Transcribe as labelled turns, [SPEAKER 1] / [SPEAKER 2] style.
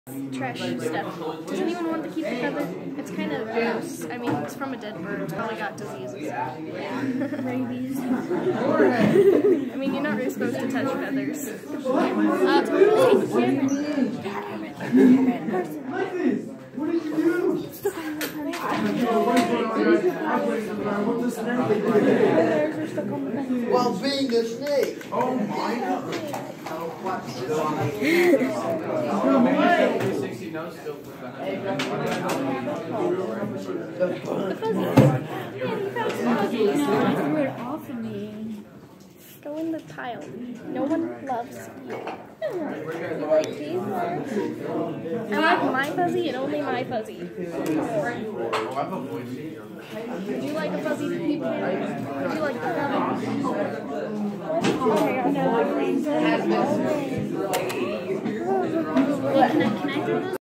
[SPEAKER 1] trash stuff. Does anyone want to keep the feather? It's kind of gross. I mean, it's from a dead bird. It's probably got diseases. Rabies. I mean, you're not really supposed to touch feathers.
[SPEAKER 2] What did you do? While being a snake. Oh my God.
[SPEAKER 1] Threw it off of me. Go in the pile. No one loves you. You like these ones? I like my fuzzy and only my fuzzy. Would you like a fuzzy pink hair? Would you like the feather? Can I throw those?